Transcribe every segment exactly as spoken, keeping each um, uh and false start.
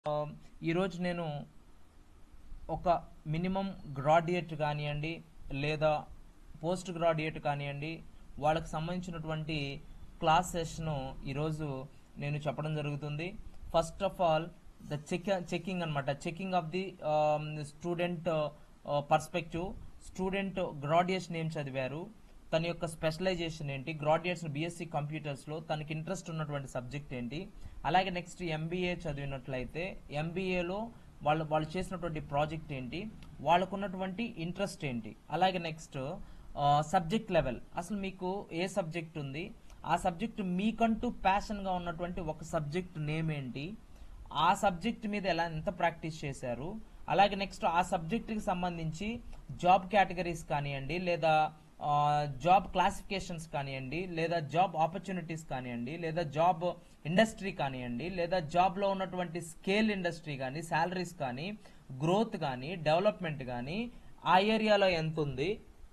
ఈరోజు నేను ఒక మినిమం గ్రాడ్యుయేట్ కానివ్వండి లేదా పోస్ట్ గ్రాడ్యుయేట్ కానివ్వండి వాళ్ళకి సంబంధించినటువంటి క్లాస్ సెషను ఈరోజు నేను చెప్పడం జరుగుతుంది. First of all the check checking అనమాట checking of the student perspective. Student graduation ఏం చదివారు, తన యొక్క స్పెషలైజేషన్ ఏంటి, గ్రాడ్యుయేట్స్ బీఎస్సీ కంప్యూటర్స్లో తనకి ఇంట్రెస్ట్ ఉన్నటువంటి సబ్జెక్ట్ ఏంటి, అలాగే నెక్స్ట్ ఎంబీఏ చదివినట్లయితే ఎంబీఏలో వాళ్ళు వాళ్ళు చేసినటువంటి ప్రాజెక్ట్ ఏంటి, వాళ్ళకు ఉన్నటువంటి ఇంట్రెస్ట్ ఏంటి, అలాగే నెక్స్ట్ సబ్జెక్ట్ లెవెల్, అసలు మీకు ఏ సబ్జెక్ట్ ఉంది, ఆ సబ్జెక్ట్ మీకంటూ ప్యాషన్గా ఉన్నటువంటి ఒక సబ్జెక్ట్ నేమ్ ఏంటి, ఆ సబ్జెక్ట్ మీద ఎలా ఎంత ప్రాక్టీస్ చేశారు, అలాగే నెక్స్ట్ ఆ సబ్జెక్ట్కి సంబంధించి జాబ్ కేటగిరీస్ కానివ్వండి లేదా జాబ్ క్లాసిఫికేషన్స్ కానివ్వండి లేదా జాబ్ ఆపర్చునిటీస్ కానివ్వండి లేదా జాబ్ ఇండస్ట్రీ కానివ్వండి లేదా జాబ్లో ఉన్నటువంటి స్కేల్ ఇండస్ట్రీ కానీ శాలరీస్ కానీ గ్రోత్ కానీ డెవలప్మెంట్ కానీ ఆ ఏరియాలో ఎంత ఉంది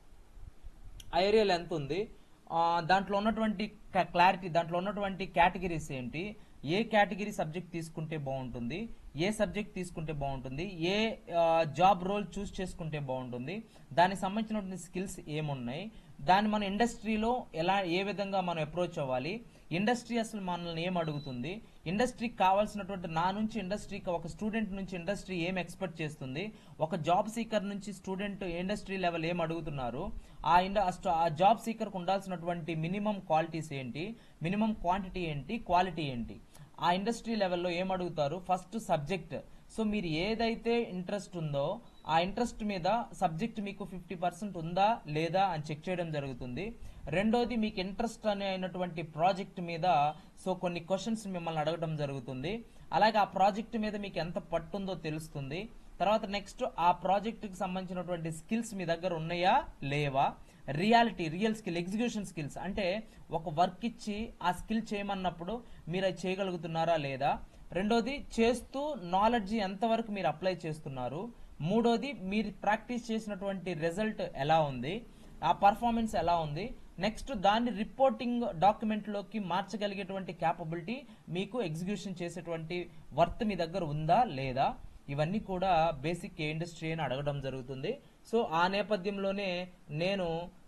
ఆ ఏరియాలో ఎంత ఉంది దాంట్లో ఉన్నటువంటి క్లారిటీ, దాంట్లో ఉన్నటువంటి కేటగిరీస్ ఏంటి, ఏ కేటగిరీ సబ్జెక్ట్ తీసుకుంటే బాగుంటుంది, ఏ సబ్జెక్ట్ తీసుకుంటే బాగుంటుంది, ఏ జాబ్ రోల్ చూస్ చేసుకుంటే బాగుంటుంది, దానికి సంబంధించినటువంటి స్కిల్స్ ఏమున్నాయి, దాన్ని మన ఇండస్ట్రీలో ఎలా ఏ విధంగా మనం అప్రోచ్ అవ్వాలి, ఇండస్ట్రీ అసలు మనల్ని ఏం అడుగుతుంది, ఇండస్ట్రీకి కావాల్సినటువంటి నా నుంచి ఇండస్ట్రీకి ఒక స్టూడెంట్ నుంచి ఇండస్ట్రీ ఏం ఎక్స్పెక్ట్ చేస్తుంది, ఒక జాబ్ సీకర్ నుంచి స్టూడెంట్ ఇండస్ట్రీ లెవెల్ ఏం అడుగుతున్నారు, ఆ ఇండ ఆ జాబ్ సీకర్కి ఉండాల్సినటువంటి మినిమం క్వాలిటీస్ ఏంటి, మినిమం క్వాంటిటీ ఏంటి, క్వాలిటీ ఏంటి, ఆ ఇండస్ట్రీ లెవెల్లో ఏం అడుగుతారు, ఫస్ట్ సబ్జెక్ట్. సో మీరు ఏదైతే ఇంట్రెస్ట్ ఉందో ఆ ఇంట్రెస్ట్ మీద సబ్జెక్ట్ మీకు ఫిఫ్టీ పర్సెంట్ ఉందా లేదా అని చెక్ చేయడం జరుగుతుంది. రెండోది మీకు ఇంట్రెస్ట్ అనే అయినటువంటి ప్రాజెక్ట్ మీద సో కొన్ని క్వశ్చన్స్ మిమ్మల్ని అడగడం జరుగుతుంది. అలాగే ఆ ప్రాజెక్ట్ మీద మీకు ఎంత పట్టుందో తెలుస్తుంది. తర్వాత నెక్స్ట్ ఆ ప్రాజెక్ట్కి సంబంధించినటువంటి స్కిల్స్ మీ దగ్గర ఉన్నాయా లేవా, reality real skill execution skills అంటే ఒక వర్క్ ఇచ్చి ఆ స్కిల్ చేయమన్నప్పుడు మీరు అది చేయగలుగుతున్నారా లేదా, రెండోది చేస్తూ నాలెడ్జ్ ఎంతవరకు మీరు అప్లై చేస్తున్నారు, మూడోది మీరు ప్రాక్టీస్ చేసినటువంటి రిజల్ట్ ఎలా ఉంది, ఆ పర్ఫార్మెన్స్ ఎలా ఉంది, నెక్స్ట్ దాన్ని రిపోర్టింగ్ డాక్యుమెంట్లోకి మార్చగలిగేటువంటి క్యాపబిలిటీ మీకు ఎగ్జిక్యూషన్ చేసేటువంటి వర్త్ మీ దగ్గర ఉందా లేదా, ఇవన్నీ కూడా బేసిక్ ఏ ఇండస్ట్రీ అని అడగడం జరుగుతుంది. సో ఆ నేపథ్యంలోనే నేను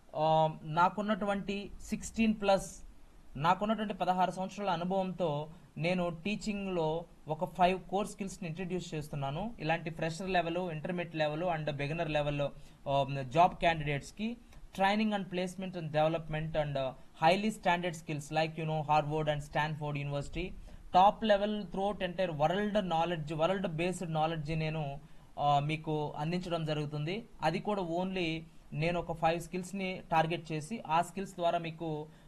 నాకున్నటువంటి సిక్స్టీన్ ప్లస్ నాకున్నటువంటి పదహారు సంవత్సరాల అనుభవంతో నేను టీచింగ్లో ఒక ఫైవ్ కోర్ స్కిల్స్ని ఇంట్రడ్యూస్ చేస్తున్నాను. ఇలాంటి fresher level, intermediate level and beginner లెవెల్లో జాబ్ క్యాండిడేట్స్కి training and placement and development and highly standard skills like you know Harvard and Stanford university top level throughout entire world knowledge world based knowledge నేను మీకు అందించడం జరుగుతుంది. అది కూడా only నేను ఒక ఫైవ్ స్కిల్స్ని టార్గెట్ చేసి ఆ స్కిల్స్ ద్వారా మీకు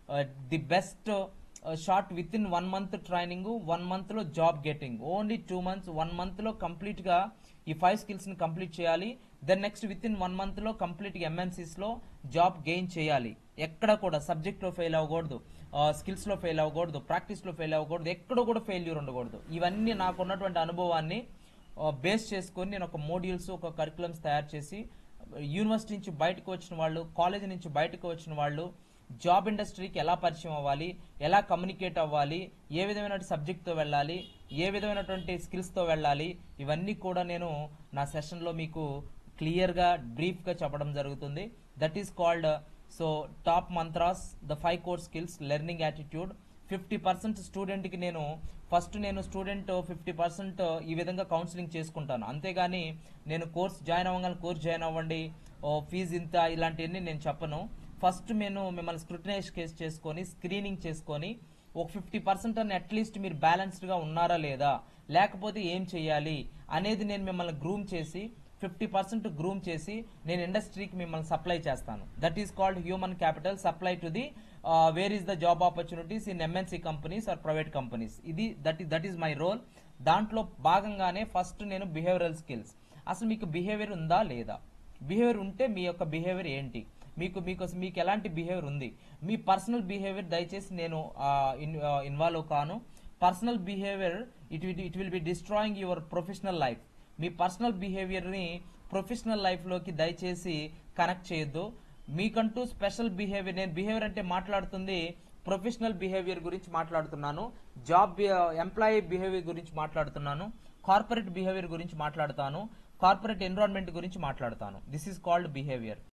the best short within one month training, one మంత్లో job getting, only two months one మంత్లో కంప్లీట్గా ఈ ఫైవ్ స్కిల్స్ని కంప్లీట్ చేయాలి. Then next within one మంత్లో కంప్లీట్గా ఎంఎన్సీస్లో జాబ్ గెయిన్ చేయాలి. ఎక్కడ కూడా సబ్జెక్ట్లో ఫెయిల్ అవ్వకూడదు, స్కిల్స్లో ఫెయిల్ అవ్వకూడదు, ప్రాక్టీస్లో ఫెయిల్ అవ్వకూడదు, ఎక్కడ కూడా ఫెయిల్యూర్ ఉండకూడదు. ఇవన్నీ నాకు ఉన్నటువంటి అనుభవాన్ని బేస్ చేసుకొని నేను ఒక మోడ్యూల్స్, ఒక కరికులమ్స్ తయారు చేసి యూనివర్సిటీ నుంచి బయటకు వచ్చిన వాళ్ళు, కాలేజీ నుంచి బయటకు వచ్చిన వాళ్ళు జాబ్ ఇండస్ట్రీకి ఎలా పరిచయం అవ్వాలి, ఎలా కమ్యూనికేట్ అవ్వాలి, ఏ విధమైన సబ్జెక్ట్తో వెళ్ళాలి, ఏ విధమైనటువంటి స్కిల్స్తో వెళ్ళాలి, ఇవన్నీ కూడా నేను నా సెషన్లో మీకు క్లియర్గా బ్రీఫ్గా చెప్పడం జరుగుతుంది. That is called so top mantras, the five core skills, learning attitude. Fifty percent స్టూడెంట్కి నేను ఫస్ట్ నేను స్టూడెంట్ ఫిఫ్టీ పర్సెంట్ ఈ విధంగా కౌన్సిలింగ్ చేసుకుంటాను. అంతేగాని నేను కోర్స్ జాయిన్ అవ్వగానే కోర్స్ జాయిన్ అవ్వండి, ఫీజు ఇంత ఇలాంటివన్నీ నేను చెప్పను. ఫస్ట్ నేను మిమ్మల్ని స్క్రూటినైజ్ కేస్ చేసుకొని స్క్రీనింగ్ చేసుకొని ఒక ఫిఫ్టీ పర్సెంట్ అని అట్లీస్ట్ మీరు బ్యాలెన్స్డ్గా ఉన్నారా లేదా, లేకపోతే ఏం చేయాలి అనేది నేను మిమ్మల్ని గ్రూమ్ చేసి ఫిఫ్టీ పర్సెంట్ గ్రూమ్ చేసి నేను ఇండస్ట్రీకి మిమ్మల్ని సప్లై చేస్తాను. That is called human capital supply to the where is the job opportunities in MNC companies or private companies. ఇది that that is my role. దాంట్లో భాగంగానే ఫస్ట్ నేను బిహేవియరల్ స్కిల్స్, అసలు మీకు బిహేవియర్ ఉందా లేదా, బిహేవియర్ ఉంటే మీ యొక్క బిహేవియర్ ఏంటి, మీకు మీకు మీకు ఎలాంటి బిహేవియర్ ఉంది, మీ పర్సనల్ బిహేవియర్ దయచేసి నేను ఇన్వాల్వ్ కాను. Personal behaviour it it will be destroying your professional life. మీ పర్సనల్ బిహేవియర్ని ప్రొఫెషనల్ లైఫ్లోకి దయచేసి కనెక్ట్ చేయొద్దు. మీకంటూ స్పెషల్ బిహేవియర్, నేను బిహేవియర్ అంటే మాట్లాడుతుంది ప్రొఫెషనల్ బిహేవియర్ గురించి మాట్లాడుతున్నాను, జాబ్ ఎంప్లాయీ బిహేవియర్ గురించి మాట్లాడుతున్నాను. కార్పొరేట్ బిహేవియర్ గురించి మాట్లాడతాను, కార్పొరేట్ ఎన్విరాన్మెంట్ గురించి మాట్లాడతాను. This is called behaviour.